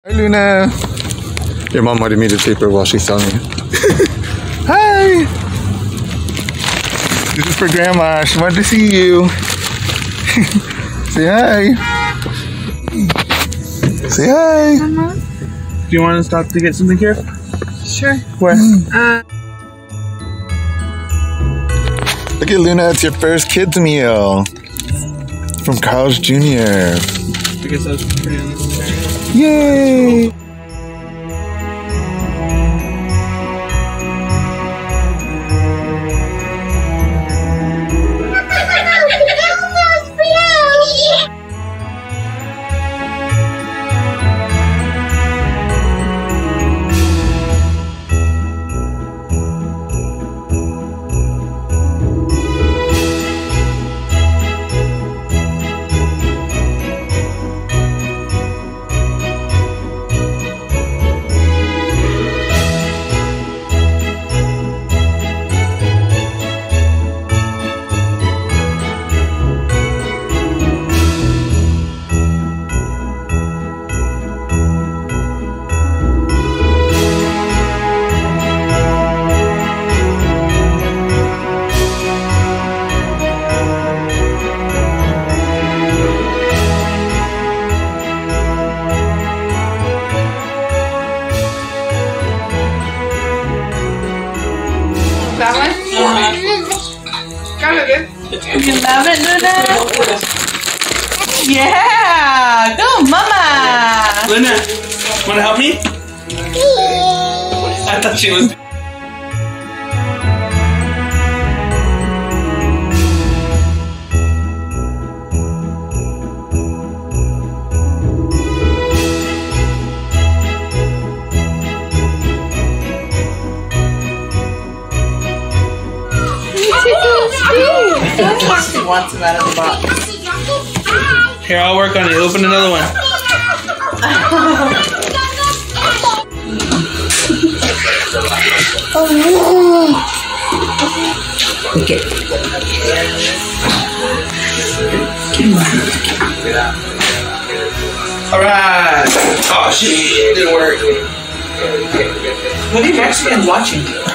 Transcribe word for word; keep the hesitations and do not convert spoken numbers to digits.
Hi, Luna. Your mom wanted me to tape her while she's telling me. Hi. This is for Grandma. She wanted to see you. Say hi. Say hi. Mama? Do you want to stop to get something here? Sure. Where? Uh, Look at Luna. It's your first kids meal from Carl's Junior I guess that was pretty unnecessary. Yay! that one? Got it, good. You love it, Luna? Yeah! Go, Mama! Luna, want to help me? I thought she was. She wants him out of the box. Here, I'll work on it. Open another one. Okay. Alright. Oh, shit. It didn't work. What are you Mexicans watching?